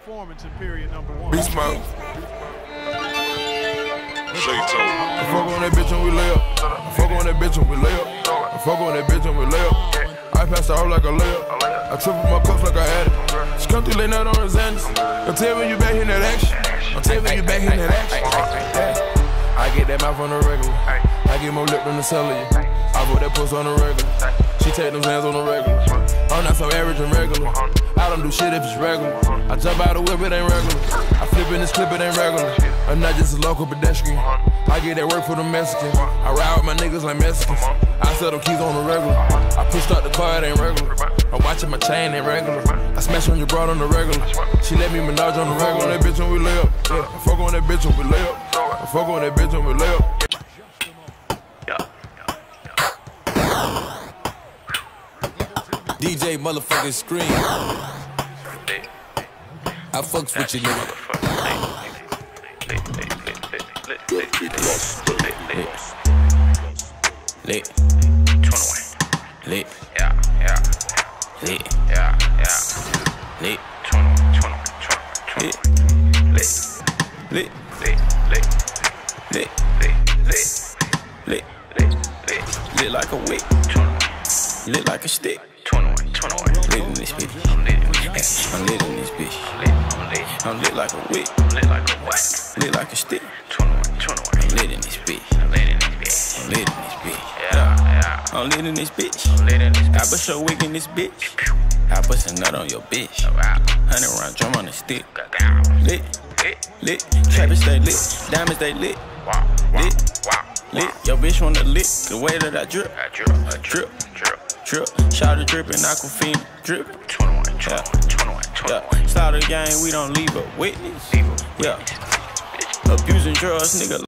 performance in period number 1. Beast mode. I fuck on that bitch and we lay up. I fuck on that bitch and we lay up. I fuck on that bitch and we lay up. I pass her out like a layup. I triple my cups like I had it. She come through late night on her Xanax. Don't tell me you back in that action. Don't tell me you back in that action. I get that mouth on the regular. I get more lip than the cellular. I put that puss on the regular. She take them hands on the regular. I'm not so average and regular. I don't do shit if it's regular. I jump out the whip, it ain't regular. I flip in this clip, it ain't regular. I'm not just a local pedestrian. I get that work for the Mexicans. I ride with my niggas like Mexicans. I sell them keys on the regular. I pushed out the car, it ain't regular. I'm watching my chain, ain't regular. I smash on your broad on the regular. She let me menage on the regular. On that bitch when we lay up. Yeah, I fuck on that bitch when we lay up. I fuck on that bitch when we lay up. DJ motherfucking scream. I fucks with you, nigga. Lit. 21. Lit. Yeah. Lit. Yeah. Lit. 21. Lit. Lit like a wick. Lit like a stick. 21. Lit in this bitch. I'm lit in this bitch. I'm lit like a wick. Lit like a stick. 21. I'm lit in this bitch. I'm lit in this bitch. I'm lit in this bitch. I bust your wig in this bitch. I bust a nut on your bitch. 100 round drum on the stick. Lit. Trappers stay lit. Diamonds they lit. Lit. Your bitch wanna lick the way that I drip. Drip. Shout it drippin', Aquafina drip. 21. Start the game, we don't leave a witness. Yeah. Abusing drugs, nigga.